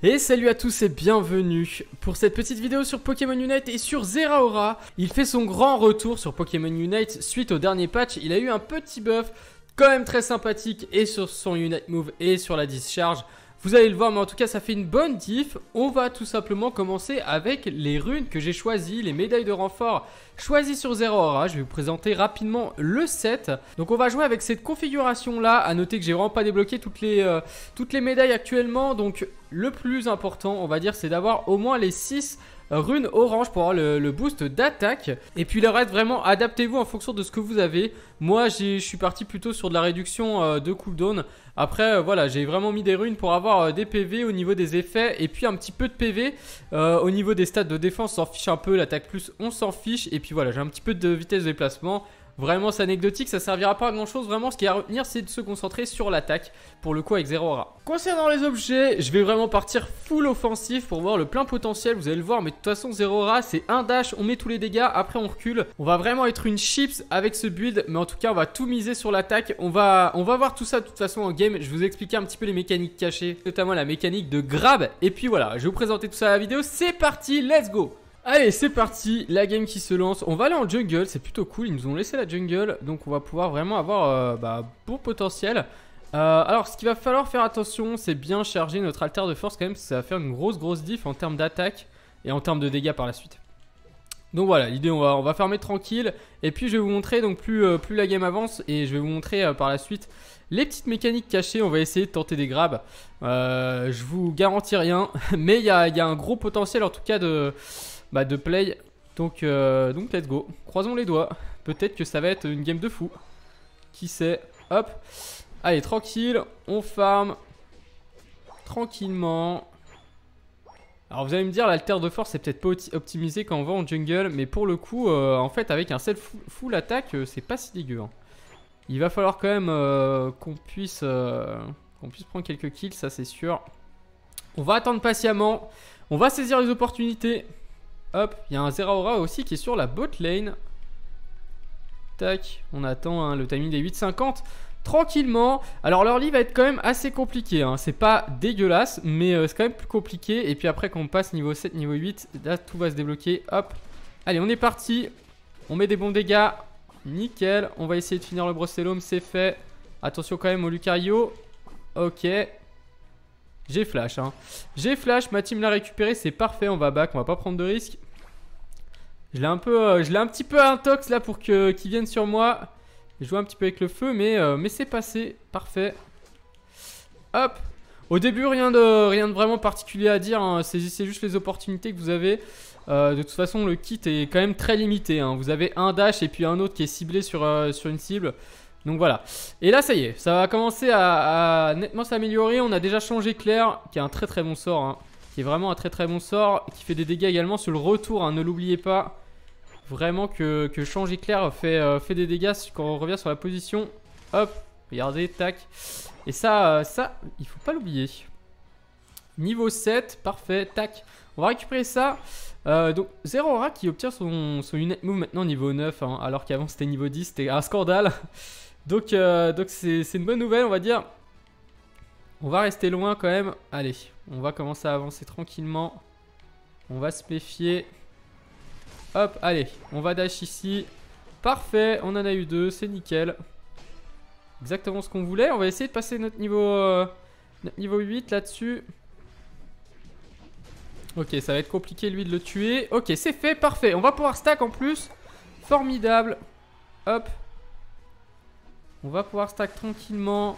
Et salut à tous et bienvenue pour cette petite vidéo sur Pokémon Unite et sur Zeraora. Il fait son grand retour sur Pokémon Unite suite au dernier patch. Il a eu un petit buff quand même très sympathique et sur son Unite Move et sur la discharge. Vous allez le voir, mais en tout cas ça fait une bonne diff. On va tout simplement commencer avec les runes que j'ai choisies, les médailles de renfort choisies sur Zeraora. Je vais vous présenter rapidement le set. Donc on va jouer avec cette configuration là. À noter que j'ai vraiment pas débloqué toutes les médailles actuellement. Donc le plus important on va dire c'est d'avoir au moins les 6 runes orange pour avoir le boost d'attaque. Et puis le reste vraiment adaptez-vous en fonction de ce que vous avez. Moi je suis parti plutôt sur de la réduction de cooldown. Après voilà, j'ai vraiment mis des runes pour avoir des PV au niveau des effets et puis un petit peu de PV au niveau des stats de défense. On s'en fiche un peu, l'attaque plus on s'en fiche. Et puis voilà, j'ai un petit peu de vitesse de déplacement. Vraiment c'est anecdotique, ça servira pas à grand chose. Vraiment ce qui est à retenir c'est de se concentrer sur l'attaque pour le coup avec Zeraora. Concernant les objets, je vais vraiment partir full offensif pour voir le plein potentiel. Vous allez le voir, mais de toute façon Zeraora c'est un dash, on met tous les dégâts, après on recule. On va vraiment être une chips avec ce build, mais en tout cas on va tout miser sur l'attaque. On va voir tout ça de toute façon en game. Je vais vous expliquer un petit peu les mécaniques cachées, notamment la mécanique de grab. Et puis voilà, je vais vous présenter tout ça à la vidéo. C'est parti, let's go! Allez c'est parti, la game qui se lance. On va aller en jungle, c'est plutôt cool. Ils nous ont laissé la jungle, donc on va pouvoir vraiment avoir bon potentiel. Alors ce qu'il va falloir faire attention, c'est bien charger notre alter de force quand même, parce que ça va faire une grosse diff en termes d'attaque et en termes de dégâts par la suite. Donc voilà, l'idée on va farmer tranquille. Et puis je vais vous montrer, donc plus la game avance, et je vais vous montrer par la suite les petites mécaniques cachées. On va essayer de tenter des grabs. Je vous garantis rien, mais il y a un gros potentiel en tout cas de play. Donc let's go. Croisons les doigts. Peut-être que ça va être une game de fou. Qui sait. Hop. Allez, tranquille. On farm. Tranquillement. Alors vous allez me dire, l'alter de force c'est peut-être pas optimisé quand on va en jungle. Mais pour le coup, en fait avec un set full attaque, c'est pas si dégueu. Hein. Il va falloir quand même qu'on puisse prendre quelques kills, ça c'est sûr. On va attendre patiemment. On va saisir les opportunités. Hop, il y a un Zeraora aussi qui est sur la bot lane. Tac, on attend hein, le timing des 8,50 tranquillement. Alors leur lit va être quand même assez compliqué hein. C'est pas dégueulasse, mais c'est quand même plus compliqué. Et puis après quand on passe niveau 7, niveau 8, là tout va se débloquer. Hop, allez on est parti. On met des bons dégâts. Nickel, on va essayer de finir le Brossellum, c'est fait. Attention quand même au Lucario. Ok. J'ai flash hein. J'ai flash, ma team l'a récupéré, c'est parfait, on va back, on va pas prendre de risques. Je l'ai un petit peu intox là pour qu'il vienne sur moi. J'ai joué un petit peu avec le feu, mais c'est passé, parfait. Hop. Au début rien de vraiment particulier à dire hein. Saisissez juste les opportunités que vous avez. De toute façon le kit est quand même très limité hein. Vous avez un dash et puis un autre qui est ciblé sur une cible. Donc voilà, et là ça y est, ça va commencer à nettement s'améliorer. On a déjà changé Claire, qui est un très bon sort hein. Qui est vraiment un très bon sort, qui fait des dégâts également sur le retour hein. Ne l'oubliez pas, vraiment que changer Claire fait des dégâts quand on revient sur la position. Hop, regardez, tac. Et ça il faut pas l'oublier. Niveau 7, parfait, tac. On va récupérer ça. Donc Zeraora qui obtient son Unite Move maintenant niveau 9 hein, alors qu'avant c'était niveau 10, c'était un scandale. Donc c'est une bonne nouvelle on va dire. On va rester loin quand même. Allez, on va commencer à avancer tranquillement. On va se méfier. Hop, allez, on va dash ici. Parfait, on en a eu 2, c'est nickel. Exactement ce qu'on voulait. On va essayer de passer notre niveau 8 là-dessus. Ok, ça va être compliqué lui de le tuer. Ok, c'est fait, parfait. On va pouvoir stack en plus. Formidable. Hop. On va pouvoir stack tranquillement.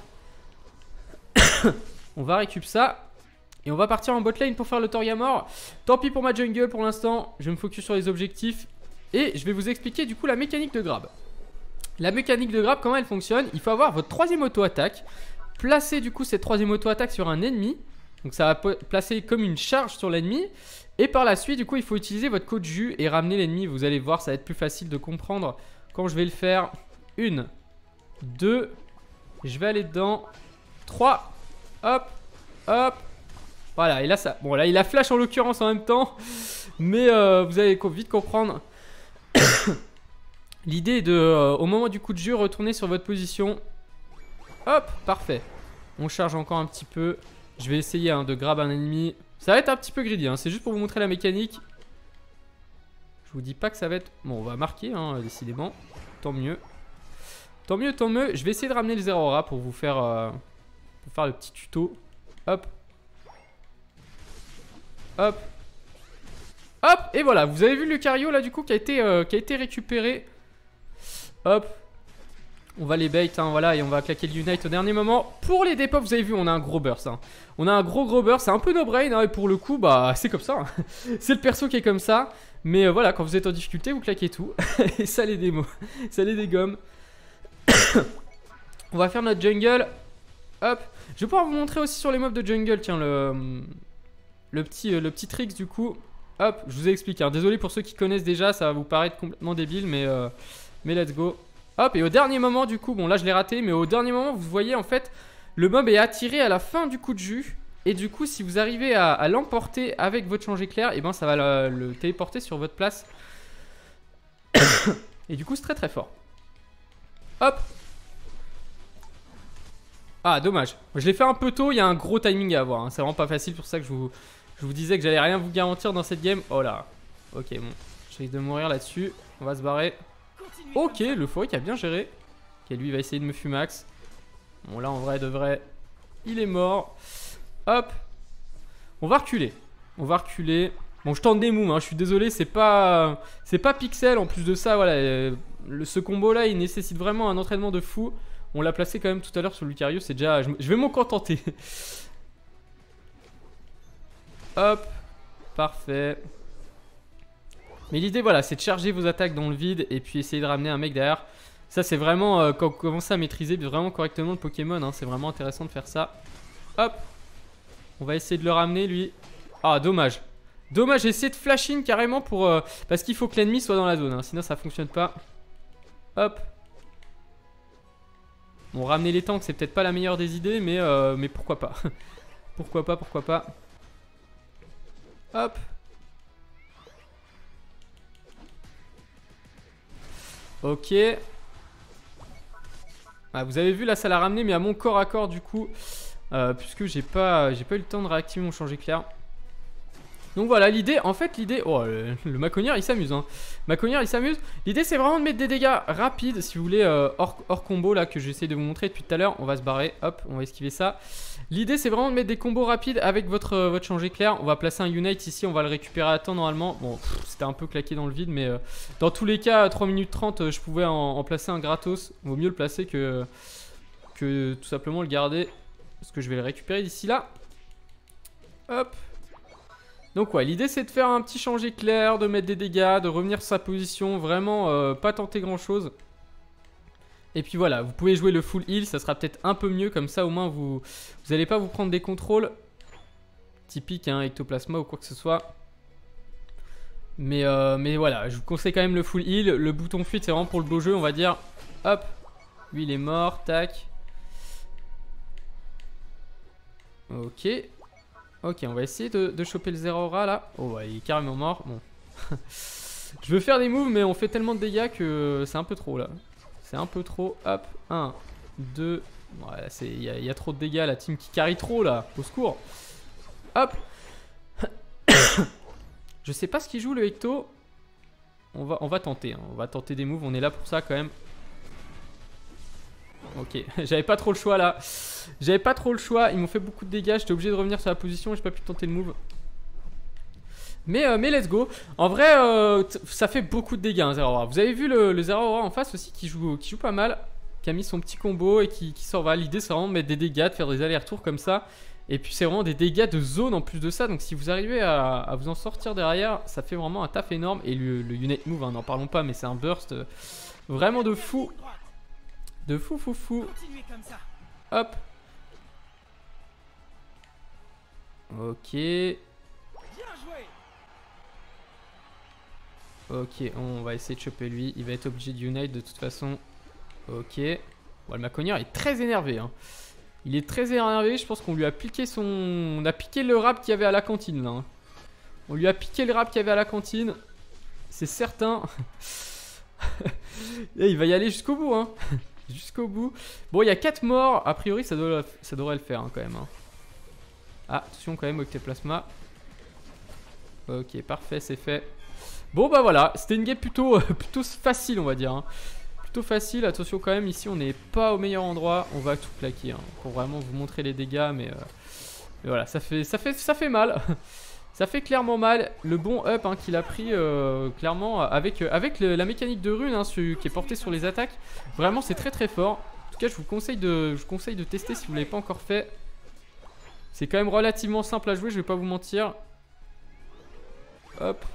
On va récup ça. Et on va partir en bot lane pour faire le Torgamore. Tant pis pour ma jungle pour l'instant. Je vais me focus sur les objectifs. Et je vais vous expliquer du coup la mécanique de grab. La mécanique de grab, comment elle fonctionne? Il faut avoir votre troisième auto-attaque. Placez du coup cette troisième auto-attaque sur un ennemi. Donc ça va placer comme une charge sur l'ennemi. Et par la suite du coup il faut utiliser votre code jus et ramener l'ennemi. Vous allez voir, ça va être plus facile de comprendre quand je vais le faire. 1, 2, je vais aller dedans. 3, hop, hop. Voilà, et là ça... Bon là il a flash en l'occurrence en même temps. Mais vous allez vite comprendre. L'idée est de, au moment du coup de jus, retourner sur votre position. Hop, parfait. On charge encore un petit peu. Je vais essayer hein, de grab un ennemi. Ça va être un petit peu greedy, hein. C'est juste pour vous montrer la mécanique. Je vous dis pas que ça va être... Bon, on va marquer, hein, décidément. Tant mieux. Tant mieux, tant mieux. Je vais essayer de ramener le Zeraora pour vous faire, le petit tuto. Hop. Hop. Hop. Et voilà, vous avez vu le Lucario là du coup qui a été récupéré. Hop. On va les bait, hein, voilà, et on va claquer le Unite au dernier moment. Pour les dépôts, vous avez vu, on a un gros burst. Hein. On a un gros burst, c'est un peu no brain, hein, et pour le coup, bah, c'est comme ça. Hein. C'est le perso qui est comme ça. Mais voilà, quand vous êtes en difficulté, vous claquez tout. Et ça les démos. Ça les dégomme. On va faire notre jungle. Hop. Je vais pouvoir vous montrer aussi sur les mobs de jungle, tiens, le petit tricks du coup. Hop, je vous ai expliqué. Hein. Désolé pour ceux qui connaissent déjà, ça va vous paraître complètement débile, mais let's go. Hop, et au dernier moment du coup, bon là je l'ai raté, mais au dernier moment vous voyez en fait le mob est attiré à la fin du coup de jus. Et du coup si vous arrivez à l'emporter avec votre change éclair, et ben ça va le téléporter sur votre place. Et du coup c'est très très fort. Hop. Ah dommage, je l'ai fait un peu tôt, il y a un gros timing à avoir, hein. C'est vraiment pas facile, pour ça que je vous disais que j'allais rien vous garantir dans cette game. Oh là. Ok bon, je risque de mourir là-dessus, on va se barrer. Ok, le Fouric a bien géré. Ok, lui il va essayer de me fumax. Bon là en vrai de vrai, il est mort. Hop. On va reculer. On va reculer. Bon je tente des moves, hein. Je suis désolé, c'est pas pixel. En plus de ça, voilà, ce combo là il nécessite vraiment un entraînement de fou. On l'a placé quand même tout à l'heure sur Lucario, c'est déjà... Je vais m'en contenter. Hop. Parfait. Mais l'idée, voilà, c'est de charger vos attaques dans le vide et puis essayer de ramener un mec derrière. Ça, c'est vraiment, quand vous commencez à maîtriser vraiment correctement le Pokémon, hein, c'est vraiment intéressant de faire ça. Hop. On va essayer de le ramener, lui. Ah, dommage. Dommage, j'ai essayé de flash in carrément pour... parce qu'il faut que l'ennemi soit dans la zone, hein, sinon ça fonctionne pas. Hop. Bon, ramener les tanks, c'est peut-être pas la meilleure des idées, mais pourquoi pas. Pourquoi pas. Hop. Ok. Ah, vous avez vu là ça l'a ramené mais à mon corps à corps du coup. Puisque j'ai pas eu le temps de réactiver mon change éclair. Donc voilà l'idée, en fait l'idée... Oh le Maconière il s'amuse hein. Maconière il s'amuse. L'idée c'est vraiment de mettre des dégâts rapides si vous voulez hors combo là que j'essaie de vous montrer depuis tout à l'heure. On va se barrer, hop on va esquiver ça. L'idée c'est vraiment de mettre des combos rapides avec votre change éclair. On va placer un Unite ici, on va le récupérer à temps normalement. Bon c'était un peu claqué dans le vide mais dans tous les cas 3 minutes 30 je pouvais en placer un gratos. Vaut mieux le placer que tout simplement le garder. Parce que je vais le récupérer d'ici là. Hop. Donc ouais, l'idée c'est de faire un petit change éclair, de mettre des dégâts, de revenir sur sa position, vraiment pas tenter grand chose. Et puis voilà, vous pouvez jouer le full heal, ça sera peut-être un peu mieux, comme ça au moins vous allez pas vous prendre des contrôles typiques, hein, ectoplasma ou quoi que ce soit. Mais voilà, je vous conseille quand même le full heal, le bouton fuite c'est vraiment pour le beau jeu on va dire. Hop, lui il est mort, tac. Ok. Ok, on va essayer de choper le Zeraora là. Oh, ouais, il est carrément mort. Bon. Je veux faire des moves, mais on fait tellement de dégâts que c'est un peu trop là. C'est un peu trop. Hop, 1, 2. Ouais, il y a trop de dégâts, la team qui carry trop là. Au secours. Hop. Je sais pas ce qu'il joue le Ecto. On va tenter. Hein. On va tenter des moves, on est là pour ça quand même. Ok, j'avais pas trop le choix là. J'avais pas trop le choix, ils m'ont fait beaucoup de dégâts. J'étais obligé de revenir sur la position et j'ai pas pu tenter le move. Mais let's go. En vrai, ça fait beaucoup de dégâts hein, Zeraora. Vous avez vu le Zeraora en face aussi qui joue pas mal. Qui a mis son petit combo et qui sort. Voilà, l'idée c'est vraiment de mettre des dégâts, de faire des allers-retours comme ça. Et puis c'est vraiment des dégâts de zone en plus de ça. Donc si vous arrivez à vous en sortir derrière, ça fait vraiment un taf énorme. Et le Unite Move, hein, n'en parlons pas, mais c'est un burst vraiment de fou. De fou. Hop. Ok. Ok, on va essayer de choper lui. Il va être obligé de unite de toute façon. Ok. Bon, le Maconière est très énervé. Hein. Il est très énervé. Je pense qu'on lui a piqué son... On a piqué le rap qu'il y avait à la cantine là. Hein. On lui a piqué le rap qu'il y avait à la cantine. C'est certain. Et il va y aller jusqu'au bout. Hein. Jusqu'au bout. Bon, il y a 4 morts. A priori, ça devrait le faire hein, quand même. Hein. Ah, attention quand même au ectoplasma. Ok, parfait, c'est fait. Bon bah voilà, c'était une game plutôt, plutôt facile on va dire. Hein. Plutôt facile, attention quand même, ici on n'est pas au meilleur endroit. On va tout claquer hein, pour vraiment vous montrer les dégâts. Mais voilà, ça fait mal. Ça fait clairement mal. Le bon up hein, qu'il a pris clairement avec la mécanique de rune hein, qui est portée sur les attaques. Vraiment c'est très très fort. En tout cas je vous conseille de tester si vous ne l'avez pas encore fait. C'est quand même relativement simple à jouer, je vais pas vous mentir. Hop.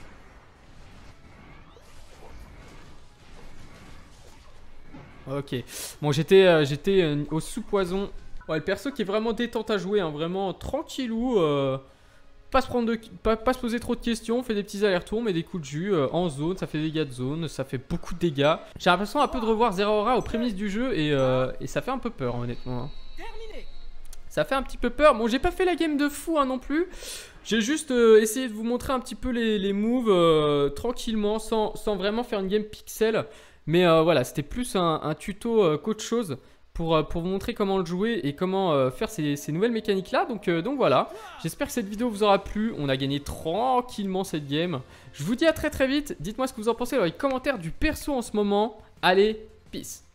Ok. Bon j'étais au sous-poison. Ouais, le perso qui est vraiment détente à jouer, hein, vraiment tranquillou. Pas se poser trop de questions, on fait des petits allers-retours, mais des coups de jus en zone, ça fait des dégâts de zone, ça fait beaucoup de dégâts. J'ai l'impression un peu de revoir Zeraora aux prémices du jeu et ça fait un peu peur honnêtement. Hein. Ça fait un petit peu peur. Bon, j'ai pas fait la game de fou hein, non plus. J'ai juste essayé de vous montrer un petit peu les moves tranquillement, sans vraiment faire une game pixel. Mais voilà, c'était plus un tuto qu'autre chose pour vous montrer comment le jouer et comment faire ces nouvelles mécaniques là. Donc voilà, j'espère que cette vidéo vous aura plu. On a gagné tranquillement cette game. Je vous dis à très vite. Dites-moi ce que vous en pensez dans les commentaires du perso en ce moment. Allez, peace.